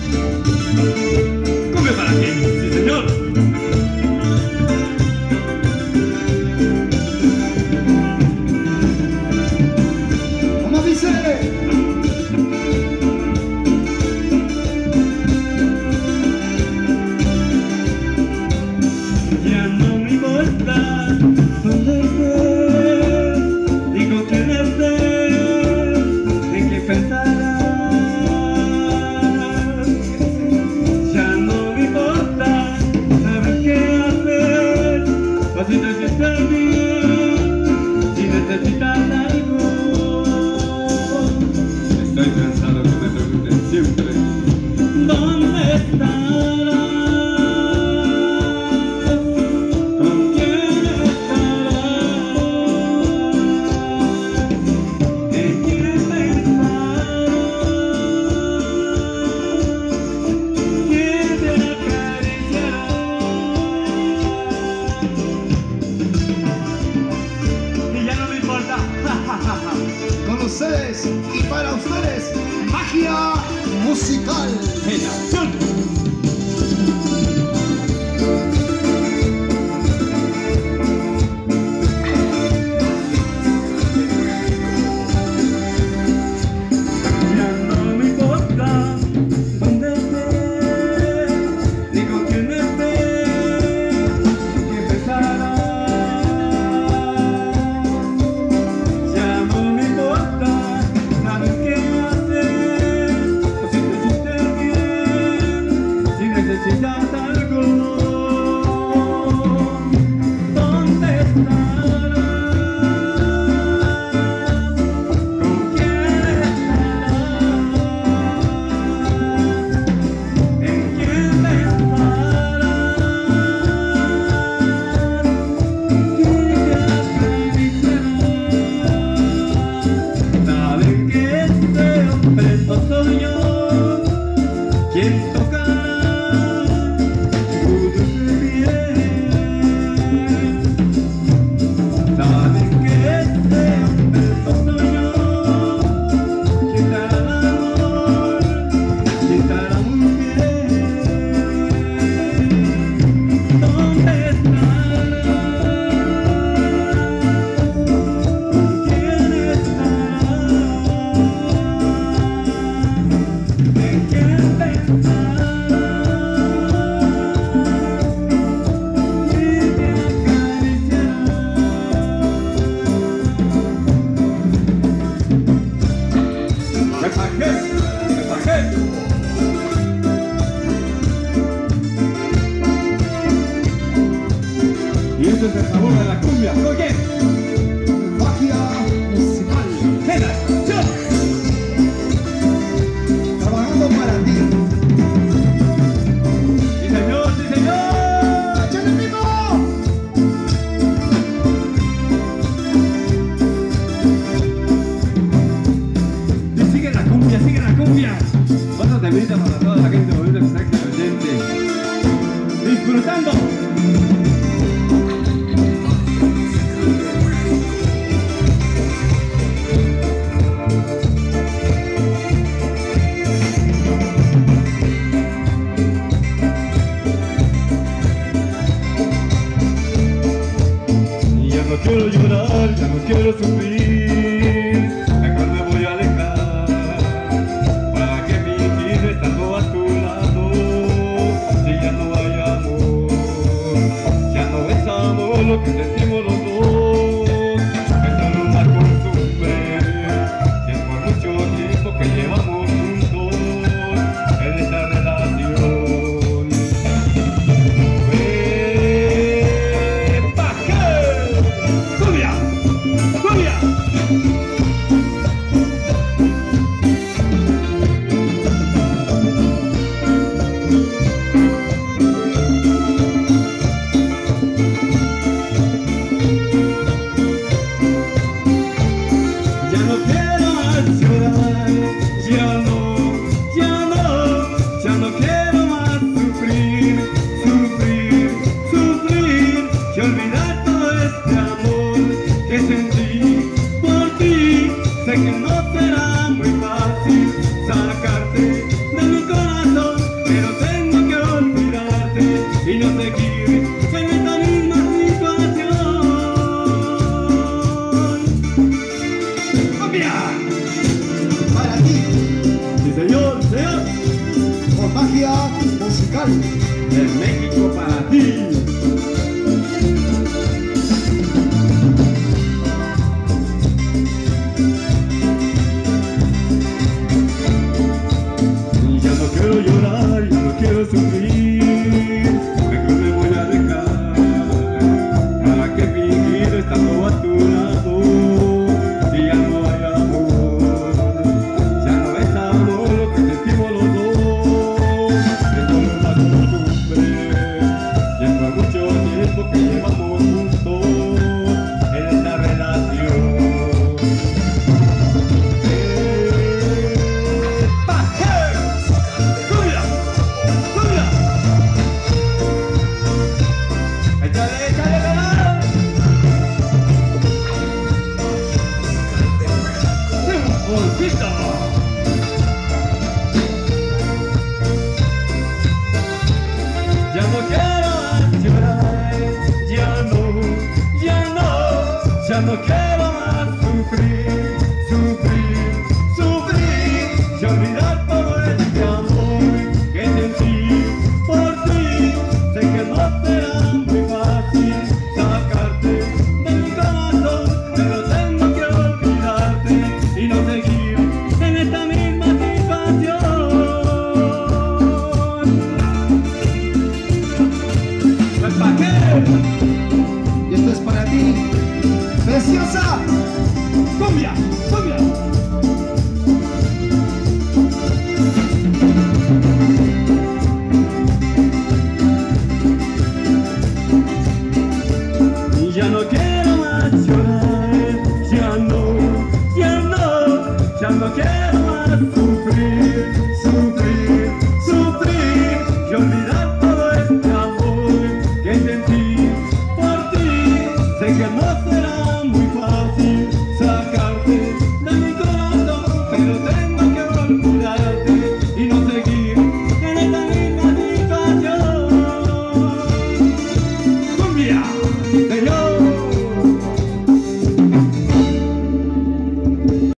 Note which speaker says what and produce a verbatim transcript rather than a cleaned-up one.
Speaker 1: Come para ti, sí señor.
Speaker 2: ¿Cómo dice?
Speaker 1: Ya no me importa dónde estés, ni con quién estés, en qué pensarás. Ya no me importa saber qué hacer, o si te sientes bien, si necesitas algo. Estoy cansado que me pregunten siempre ¿dónde estás?
Speaker 2: Con ustedes y para ustedes, magia musical.
Speaker 1: En acción. Ya no me importa dónde estés, ni con quién estés, ni qué pensarás. Ya no me importa saber qué hacer, o si te sientes bien, si necesitas algo. ¿Dónde estarás? ¿Con quién estarás? ¿En quién pensarás? ¿Quién te acariciará? Saben que este hombre no soy yo quien tocará tu dulce piel. Saben que este hombre no soy yo quien te hará amor, quien te hará muy bien. ¿Dónde estarás? ¿Con quién estarás? ¿En quién pensarás? ¿Quién te acariciará? ¡Me bajé! ¡Me bajé! Y este es el sabor de la cumbia. Oye,
Speaker 2: Magia musical.
Speaker 1: en acción.
Speaker 2: Trabajando para ti.
Speaker 1: Sí señor, sí señor.
Speaker 2: ¡Échale ritmo!
Speaker 1: Y sigue la cumbia, sigue la cumbia. Otro temita para toda la gente bonita que está aquí presente. Disfrutando. Ya no quiero llorar, ya no quiero sufrir, mejor me voy a alejar. ¿Para qué fingir estando a tu lado? Si ya no hay amor, ya no es amor lo que sentimos los dos, es solo una costumbre. Si es por mucho tiempo que llevamos juntos en esta relación. ¡Cumbia! ¡Cumbia! magia,
Speaker 2: con magia musical.
Speaker 1: de México para ti. Ya no quiero llorar, ya no quiero sufrir, mejor me voy a alejar. ¿Para qué fingir estando a tu lado? Si ya no hay amor, ya no es amor lo que sentimos los dos. Es solo una costumbre, lleva mucho tiempo que llevamos juntos en esta relación. Ya no quiero más llorar, ya no, ya no, ya no quiero más sufrir, sufrir, sufrir, y olvidar todo este amor que sentí por ti. Sé que no será muy fácil sacarte de mi corazón, pero tengo que olvidarte y no seguir en esta misma situación. ¿Para qué?
Speaker 2: Y esto es para ti, preciosa.
Speaker 1: ¡Cumbia! ¡Cumbia! Ya no quiero más llorar, ya no, ya no, ya no quiero.